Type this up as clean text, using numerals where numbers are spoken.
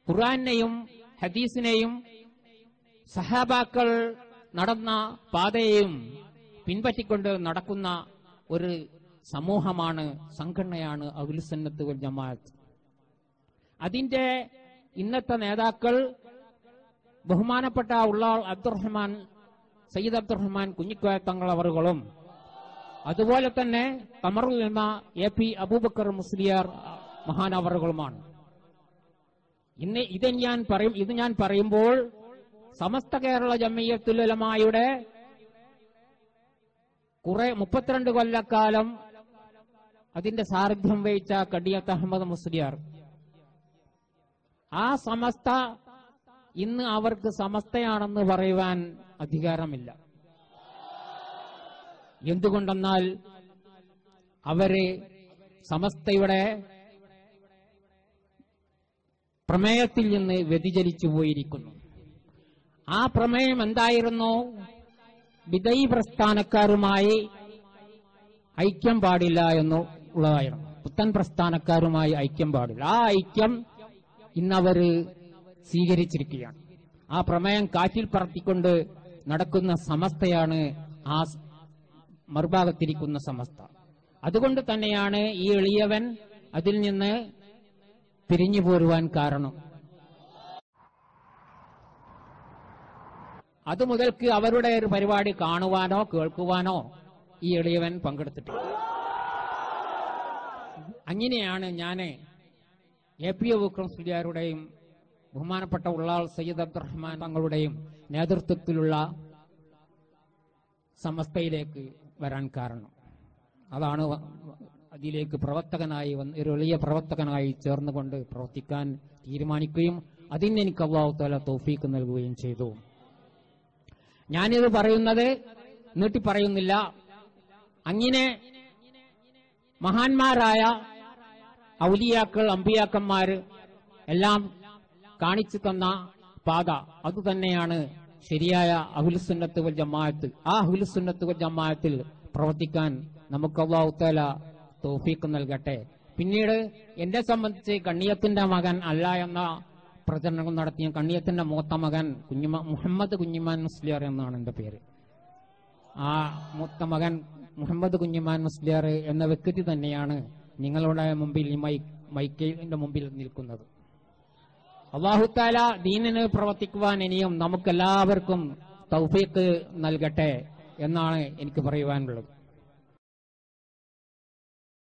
ഖുർആനെയും ഹദീസിനെയും സഹാബാക്കൾ നടന്ന പാതയെയും പിൻപറ്റിക്കൊണ്ട് നടക്കുന്ന ഒരു സമൂഹമാണ്, സംഘടനയാണ് അഹ്ലുസുന്നത്ത് വൽ ജമാഅത്ത്. അതിന്റെ ഇന്നത്തെ നേതാക്കൾ ബഹുമാനപ്പെട്ട ഉള്ളാൾ അബ്ദുറഹ്മാൻ, സയ്യിദ് അബ്ദുറഹ്മാൻ കുഞ്ഞിക്കോയ തങ്ങൾ അവറുകളും അതുപോലെ തന്നെ ഖമറുൽ ഉലമ എ.പി. അബൂബക്കർ മുസ്ലിയാർ മഹാനവറുകളുമാണ്. ഇത് ഞാൻ പറയുമ്പോൾ സമസ്ത കേരള ജംഇയ്യത്തുൽ ഉലമായുടെ 32 കൊല്ലക്കാലം അതിന്റെ സാരഥ്യം വഹിച്ച കടിയത്ത് അഹമ്മദ് മുസ്ലിയാർ, ആ സമസ്ത ഇന്ന് അവർക്ക് സമസ്തയാണെന്ന് പറയുവാൻ അധികാരമില്ല. എന്തുകൊണ്ടെന്നാൽ അവര് സമസ്തയുടെ പ്രമേയത്തിൽ നിന്ന് വ്യതിചലിച്ചു പോയിരിക്കുന്നു. ആ പ്രമേയം എന്തായിരുന്നു? ബിദഈ പ്രസ്ഥാനക്കാരുമായി ഐക്യം പാടില്ല എന്നുള്ളതായിരുന്നു. പുത്തൻ പ്രസ്ഥാനക്കാരുമായി ഐക്യം പാടില്ല. ആ ഐക്യം ഇന്നവര് സ്വീകരിച്ചിരിക്കുകയാണ്. ആ പ്രമേയം കാറ്റിൽ പറത്തിക്കൊണ്ട് നടക്കുന്ന സമസ്തയാണ് ആ മറുഭാഗത്തിരിക്കുന്ന സമസ്ത. അതുകൊണ്ട് തന്നെയാണ് ഈ എളിയവൻ അതിൽ നിന്ന് പിരിഞ്ഞു പോരുവാൻ കാരണം. അതുമുതൽക്ക് അവരുടെ ഒരു പരിപാടി കാണുവാനോ കേൾക്കുവാനോ ഈ എളിയവൻ പങ്കെടുത്തിട്ടില്ല. അങ്ങനെയാണ് ഞാൻ എ.പി. അബൂബക്കർ മുസ്ലിയാരുടെയും ബഹുമാനപ്പെട്ട ഉള്ളാൾ സയ്യിദ് അബ്ദുറഹ്മാൻ തങ്ങളുടെയും നേതൃത്വത്തിലുള്ള സമസ്തയിലേക്ക് വരാൻ കാരണം. അതാണ് അതിലേക്ക് പ്രവർത്തകനായി ഒരു എളിയ പ്രവർത്തകനായി ചേർന്നുകൊണ്ട് പ്രവർത്തിക്കാൻ തീരുമാനിക്കുകയും അതിന് എനിക്ക് അല്ലാഹു തആല തൗഫീഖ് നൽകുകയും ചെയ്തു. ഞാനിത് പറയുന്നത് നീട്ടി പറയുന്നില്ല. അങ്ങനെ മഹാന്മാരായ ഔലിയാക്കൾ, അമ്പിയാക്കന്മാർ എല്ലാം കാണിച്ചു തന്ന പാത അതുതന്നെയാണ് ശരിയായ അഹ്ലുസുന്നത്ത് വൽ ജമാഅത്ത്. ആ അഹ്ലുസുന്നത്ത് വൽ ജമാഅത്തിൽ പ്രവർത്തിക്കാൻ നമുക്ക് അല്ലാഹു തആല തൗഫീഖ് നൽകട്ടെ. പിന്നീട് എന്നെ സംബന്ധിച്ച് കണ്ണിയത്തിന്റെ മകൻ അല്ല എന്ന പ്രചരണങ്ങൾ നടത്തിയ കണ്ണിയത്തിന്റെ മൂത്ത മകൻ മുഹമ്മദ് കുഞ്ഞിമാൻ മുസ്ലിയാർ എന്നാണ് എന്റെ പേര്. ആ മൂത്ത മകൻ മുഹമ്മദ് കുഞ്ഞിമാൻ മുസ്ലിയാർ എന്ന വ്യക്തി തന്നെയാണ് നിങ്ങളുടെ മുമ്പിൽ ഈ മൈക്കിന്റെ മുമ്പിൽ നിൽക്കുന്നത്. അല്ലാഹു തആല ദീനിന് പ്രവർത്തിക്കുവാൻ ഇനിയും നമുക്കെല്ലാവർക്കും തൗഫീഖ് നൽകട്ടെ എന്നാണ് എനിക്ക് പറയുവാനുള്ളത്.